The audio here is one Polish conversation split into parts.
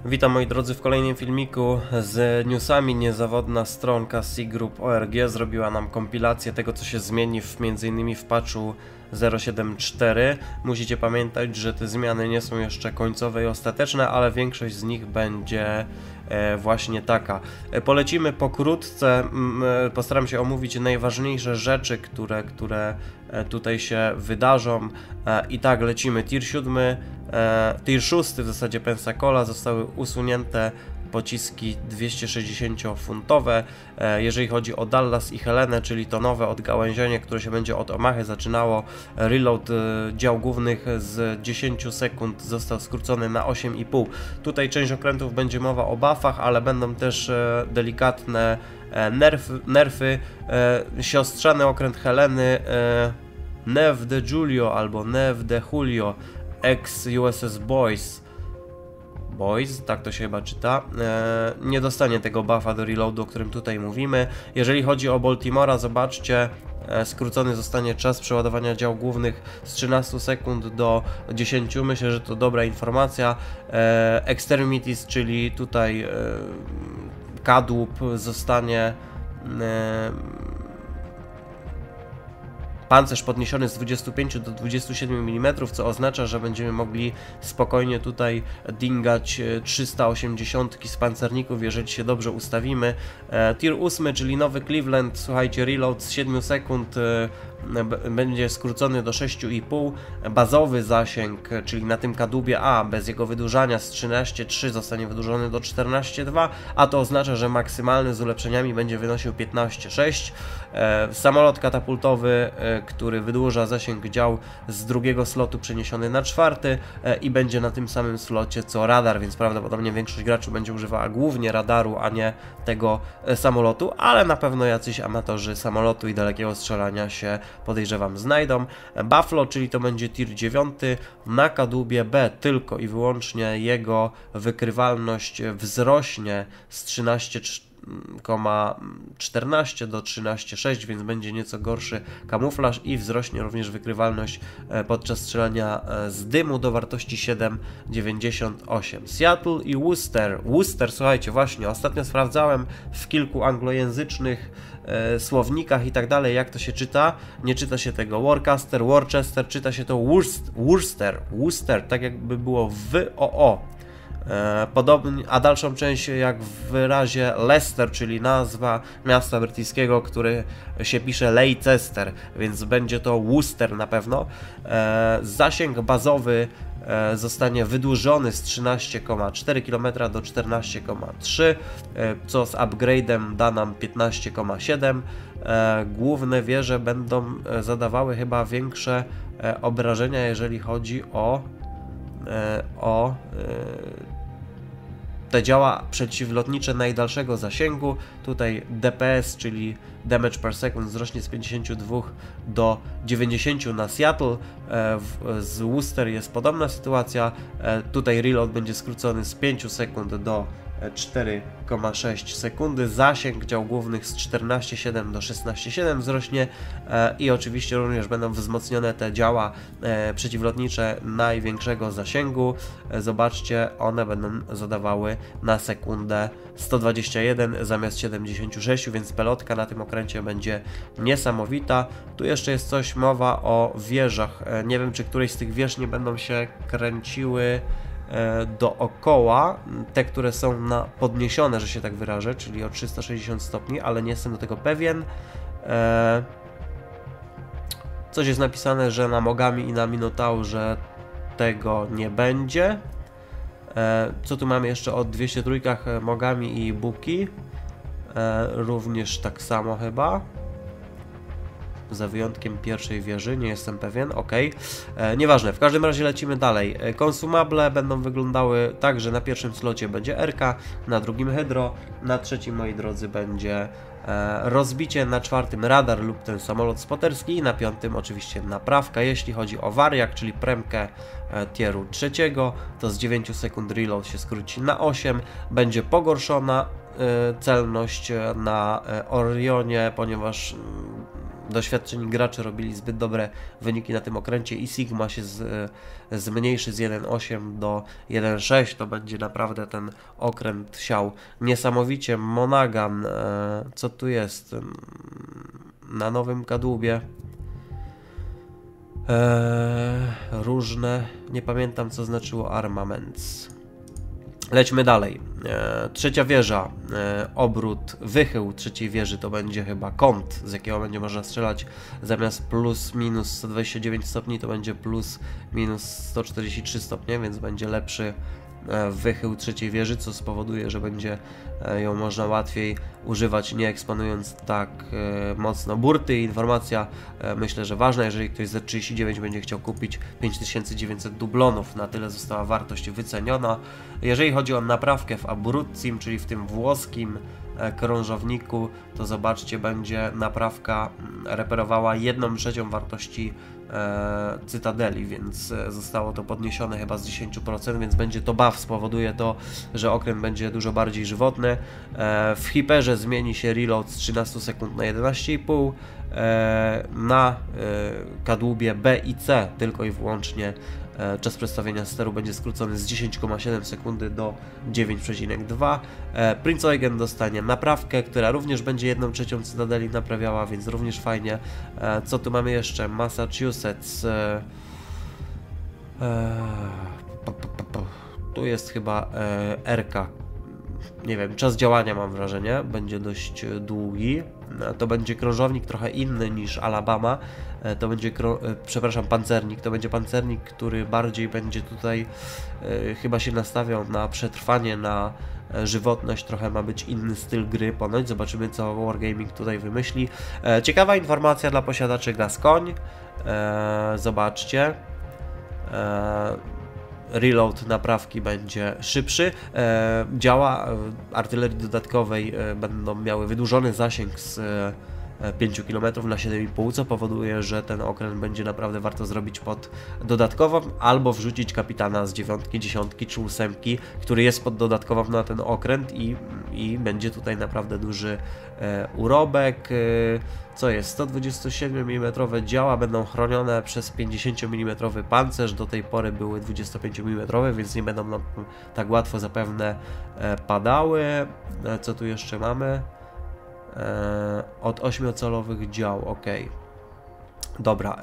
Witam moi drodzy w kolejnym filmiku z newsami. Niezawodna stronka C-Group.org zrobiła nam kompilację tego, co się zmieni m.in. w patchu 0.7.4. Musicie pamiętać, że te zmiany nie są jeszcze końcowe i ostateczne, ale większość z nich będzie właśnie taka. Polecimy pokrótce, postaram się omówić najważniejsze rzeczy, które tutaj się wydarzą. I tak lecimy. Tier 7, Tier 6 w zasadzie Pensacola zostały usunięte pociski 260-funtowe. Jeżeli chodzi o Dallas i Helenę, czyli to nowe odgałęzienie, które się będzie od Omahy zaczynało, reload dział głównych z 10 sekund został skrócony na 8,5. Tutaj część okrętów będzie mowa o buffach, ale będą też delikatne nerfy. Siostrzany okręt Heleny Neve de Julio albo Neve de Julio ex USS Boys, tak to się chyba czyta, nie dostanie tego buffa do reloadu, o którym tutaj mówimy. Jeżeli chodzi o Baltimora, zobaczcie, skrócony zostanie czas przeładowania dział głównych z 13 sekund do 10. Myślę, że to dobra informacja. Extremities, czyli tutaj kadłub zostanie pancerz podniesiony z 25 do 27 mm, co oznacza, że będziemy mogli spokojnie tutaj dingać 380 z pancerników, jeżeli się dobrze ustawimy. Tier 8, czyli nowy Cleveland, słuchajcie, reload z 7 sekund będzie skrócony do 6,5. Bazowy zasięg, czyli na tym kadłubie A, bez jego wydłużania z 13,3 zostanie wydłużony do 14,2, a to oznacza, że maksymalny z ulepszeniami będzie wynosił 15,6. Samolot katapultowy, który wydłuża zasięg dział z drugiego slotu przeniesiony na 4 i będzie na tym samym slocie co radar, więc prawdopodobnie większość graczy będzie używała głównie radaru, a nie tego samolotu, ale na pewno jacyś amatorzy samolotu i dalekiego strzelania się, podejrzewam, znajdą. Buffalo, czyli to będzie tier 9, na kadłubie B tylko i wyłącznie jego wykrywalność wzrośnie z 13,14 do 13,6, więc będzie nieco gorszy kamuflaż i wzrośnie również wykrywalność podczas strzelania z dymu do wartości 7,98. Seattle i Worcester. Worcester, słuchajcie, właśnie ostatnio sprawdzałem w kilku anglojęzycznych słownikach i tak dalej, jak to się czyta. Nie czyta się tego Worcester, czyta się to Worcester, tak jakby było W-O-O. Podobnie, a dalszą część jak w wyrazie Leicester, czyli nazwa miasta brytyjskiego, który się pisze Leicester, więc będzie to Worcester na pewno. Zasięg bazowy zostanie wydłużony z 13,4 km do 14,3, co z upgrade'em da nam 15,7. Główne wieże będą zadawały chyba większe obrażenia, jeżeli chodzi o te działa przeciwlotnicze najdalszego zasięgu. Tutaj DPS, czyli Damage per Second, wzrośnie z 52 do 90 na Seattle. Z Worcester jest podobna sytuacja. Tutaj reload będzie skrócony z 5 sekund do 4,6 sekundy. Zasięg dział głównych z 14,7 do 16,7 wzrośnie i oczywiście również będą wzmocnione te działa przeciwlotnicze największego zasięgu. Zobaczcie, one będą zadawały na sekundę 121 zamiast 76, więc pelotka na tym okręcie będzie niesamowita. Tu jeszcze jest coś, mowa o wieżach. Nie wiem, czy któreś z tych wież nie będą się kręciły dookoła, te, które są podniesione, że się tak wyrażę, czyli o 360 stopni, ale nie jestem do tego pewien. Coś jest napisane, że na Mogami i na Minotaurze tego nie będzie. Co tu mamy jeszcze o 203 Mogami i Buki? Również tak samo chyba. Za wyjątkiem pierwszej wieży, nie jestem pewien, ok. Nieważne, w każdym razie lecimy dalej. Konsumable będą wyglądały tak, że na pierwszym slocie będzie RK, na drugim Hydro, na trzecim, moi drodzy, będzie rozbicie, na czwartym radar lub ten samolot spoterski i na piątym oczywiście naprawka. Jeśli chodzi o wariak, czyli premkę tieru trzeciego, to z 9 sekund reload się skróci na 8, będzie pogorszona celność na Orionie, ponieważ doświadczeni gracze robili zbyt dobre wyniki na tym okręcie i Sigma się zmniejszy z 1.8 do 1.6, to będzie naprawdę ten okręt siał niesamowicie. Monaghan, co tu jest? Na nowym kadłubie. Różne, nie pamiętam co znaczyło armaments. Lećmy dalej. Trzecia wieża, obrót, wychył trzeciej wieży to będzie chyba kąt, z jakiego będzie można strzelać. Zamiast plus minus 129 stopni to będzie plus minus 143 stopnie, więc będzie lepszy wychył trzeciej wieży, co spowoduje, że będzie ją można łatwiej używać, nie eksponując tak mocno burty. Informacja, myślę, że ważna, jeżeli ktoś z 39 będzie chciał kupić 5900 dublonów, na tyle została wartość wyceniona. Jeżeli chodzi o naprawkę w Abruzzim, czyli w tym włoskim krążowniku, to zobaczcie, będzie naprawka reperowała 1/3 wartości Cytadeli, więc zostało to podniesione chyba z 10%, więc będzie to buff, spowoduje to, że okręt będzie dużo bardziej żywotny. W hiperze zmieni się reload z 13 sekund na 11,5, na kadłubie B i C tylko i wyłącznie czas przestawienia steru będzie skrócony z 10,7 sekundy do 9,2. Prinz Eugen dostanie naprawkę, która również będzie 1/3 Cytadeli naprawiała, więc również fajnie. Co tu mamy jeszcze? Massachusetts. Tu jest chyba RK. Nie wiem, czas działania mam wrażenie, będzie dość długi. To będzie krążownik trochę inny niż Alabama. To będzie, pancernik. To będzie pancernik, który bardziej będzie tutaj chyba się nastawiał na przetrwanie, na żywotność. Trochę ma być inny styl gry ponoć. Zobaczymy, co Wargaming tutaj wymyśli. Ciekawa informacja dla posiadaczy Gascogne. Zobaczcie. Reload naprawki będzie szybszy. Działa artylerii dodatkowej będą miały wydłużony zasięg z 5 km na 7,5, co powoduje, że ten okręt będzie naprawdę warto zrobić pod dodatkową, albo wrzucić kapitana z 9, 10 czy 8, który jest pod dodatkową na ten okręt i będzie tutaj naprawdę duży urobek. Co jest? 127 mm działa będą chronione przez 50 mm pancerz, do tej pory były 25 mm, więc nie będą nam tak łatwo zapewne padały. Co tu jeszcze mamy? Od 8-calowych dział, ok. Dobra.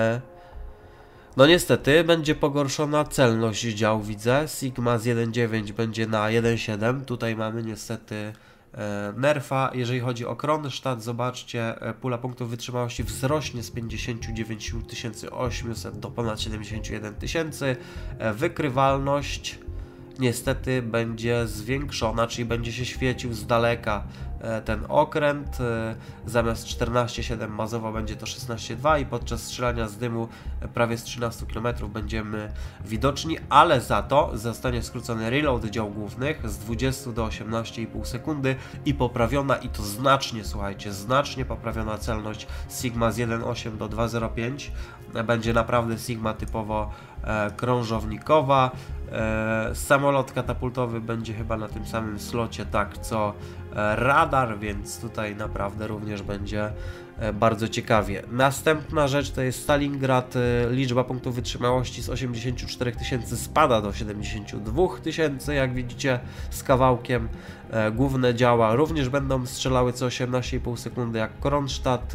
No niestety będzie pogorszona celność dział, widzę. Sigma z 1.9 będzie na 1.7. Tutaj mamy niestety nerfa. Jeżeli chodzi o Kronstadt, zobaczcie, pula punktów wytrzymałości wzrośnie z 59 800 do ponad 71 000. Wykrywalność niestety będzie zwiększona, czyli będzie się świecił z daleka ten okręt. Zamiast 14,7 mazowo będzie to 16,2 i podczas strzelania z dymu prawie z 13 km będziemy widoczni, ale za to zostanie skrócony reload dział głównych z 20 do 18,5 sekundy i poprawiona, i to znacznie, słuchajcie, znacznie poprawiona celność Sigma z 1.8 do 2.05. Będzie naprawdę Sigma typowo krążownikowa. Samolot katapultowy będzie chyba na tym samym slocie, tak, co radar, więc tutaj naprawdę również będzie bardzo ciekawie. Następna rzecz to jest Stalingrad. Liczba punktów wytrzymałości z 84 000 spada do 72 000, jak widzicie, z kawałkiem. Główne działa również będą strzelały co 18,5 sekundy jak Kronstadt.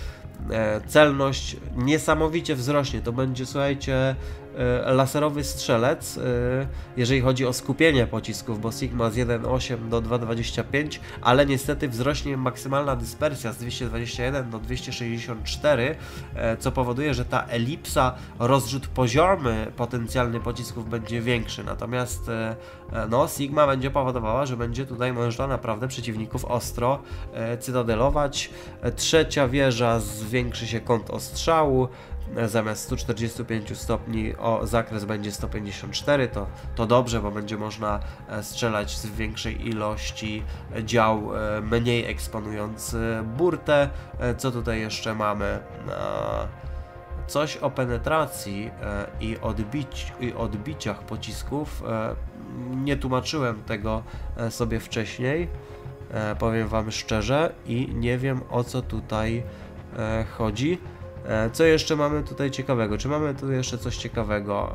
Celność niesamowicie wzrośnie, to będzie, słuchajcie, laserowy strzelec, jeżeli chodzi o skupienie pocisków, bo Sigma z 1.8 do 2.25, ale niestety wzrośnie maksymalna dyspersja z 221 do 264, co powoduje, że ta elipsa, rozrzut poziomy potencjalny pocisków będzie większy, natomiast no, Sigma będzie powodowała, że będzie tutaj można naprawdę przeciwników ostro cytadelować. Trzecia wieża, zwiększy się kąt ostrzału, zamiast 145 stopni zakres będzie 154, to dobrze, bo będzie można strzelać z większej ilości dział, mniej eksponując burtę. Co tutaj jeszcze mamy? Coś o penetracji i odbiciach pocisków. Nie tłumaczyłem tego sobie wcześniej, powiem wam szczerze, i nie wiem, o co tutaj chodzi. Co jeszcze mamy tutaj ciekawego? Czy mamy tu jeszcze coś ciekawego?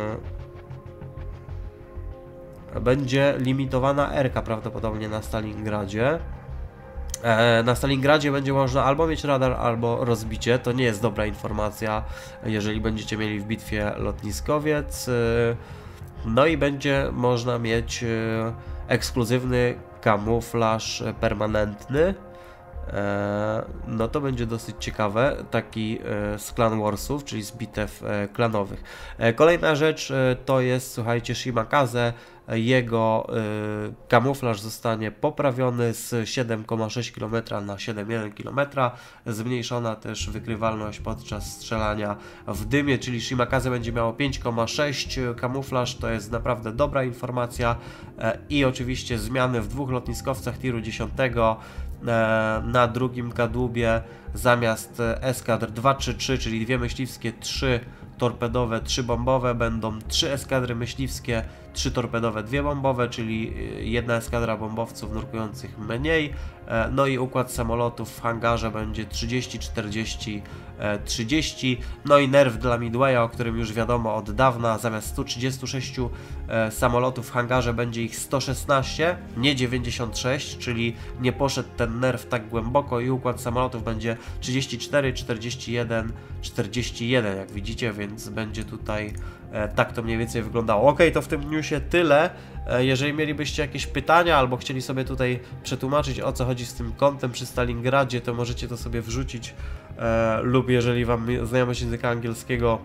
Będzie limitowana R-ka prawdopodobnie na Stalingradzie. Na Stalingradzie będzie można albo mieć radar, albo rozbicie. To nie jest dobra informacja, jeżeli będziecie mieli w bitwie lotniskowiec. No i będzie można mieć ekskluzywny kamuflaż permanentny. No to będzie dosyć ciekawe, taki z Clan Warsów, czyli z bitew klanowych. Kolejna rzecz to jest, słuchajcie, Shimakaze. Jego kamuflaż zostanie poprawiony z 7,6 km na 7,1 km. Zmniejszona też wykrywalność podczas strzelania w dymie, czyli Shimakaze będzie miało 5,6 kamuflaż. To jest naprawdę dobra informacja. I oczywiście zmiany w dwóch lotniskowcach tiru 10. Na drugim kadłubie zamiast eskadr 2-3-3, czyli dwie myśliwskie, 3 torpedowe, 3 bombowe, będą 3 eskadry myśliwskie, 3 torpedowe, 2 bombowe, czyli jedna eskadra bombowców nurkujących mniej. No i układ samolotów w hangarze będzie 30, 40, 30. No i nerw dla Midwaya, o którym już wiadomo od dawna, zamiast 136 samolotów w hangarze będzie ich 116, nie 96, czyli nie poszedł ten nerw tak głęboko i układ samolotów będzie 34, 41, 41, jak widzicie, więc będzie tutaj tak to mniej więcej wyglądało. Ok, to w tym newsie tyle. Jeżeli mielibyście jakieś pytania albo chcieli sobie tutaj przetłumaczyć, o co chodzi z tym kątem przy Stalingradzie, to możecie to sobie wrzucić lub jeżeli wam znajomość języka angielskiego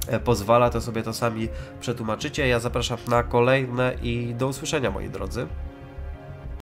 pozwala, to sobie to sami przetłumaczycie. Ja zapraszam na kolejne i do usłyszenia, moi drodzy.